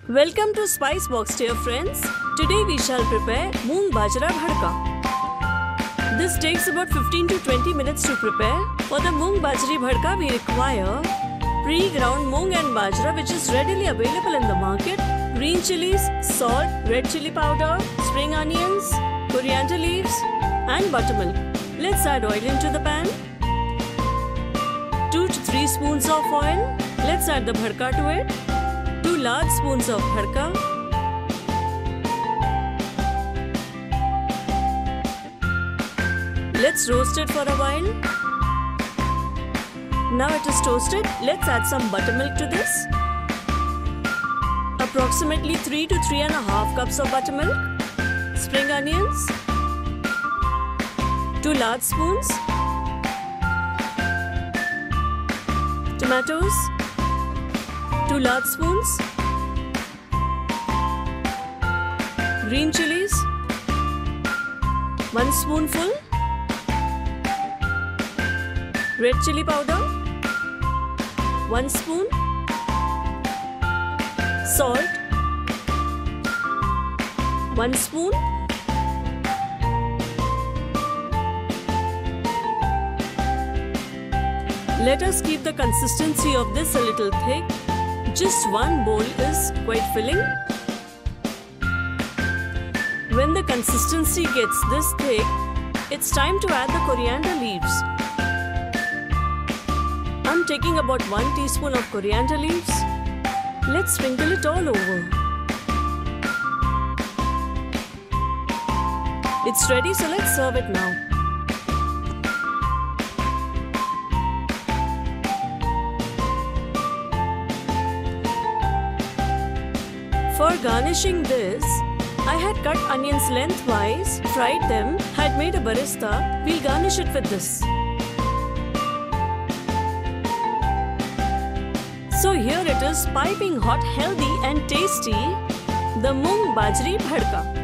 Welcome to Spice Box, dear friends. Today we shall prepare Moong Bajra Bhadka. This takes about 15 to 20 minutes to prepare. For the Moong Bajri Bhadka, we require pre-ground moong and bajra which is readily available in the market, green chilies, salt, red chili powder, spring onions, coriander leaves and buttermilk. Let's add oil into the pan. 2 to 3 spoons of oil. Let's add the bhadka to it. 2 large spoons of bhadka. Let's roast it for a while. Now it is toasted. Let's add some buttermilk to this. Approximately 3 to 3.5 cups of buttermilk. Spring onions. 2 large spoons. Tomatoes. 2 large spoons. Green chilies. 1 spoonful. Red chili powder. 1 spoon. Salt. 1 spoon. Let us keep the consistency of this a little thick. Just 1 bowl is quite filling. When the consistency gets this thick, it's time to add the coriander leaves. I'm taking about 1 teaspoon of coriander leaves. Let's sprinkle it all over. It's ready, so let's serve it now. For garnishing this, I had cut onions lengthwise, fried them, had made a barista. We'll garnish it with this. So here it is, piping hot, healthy and tasty, the Moong Bajri Bhadka.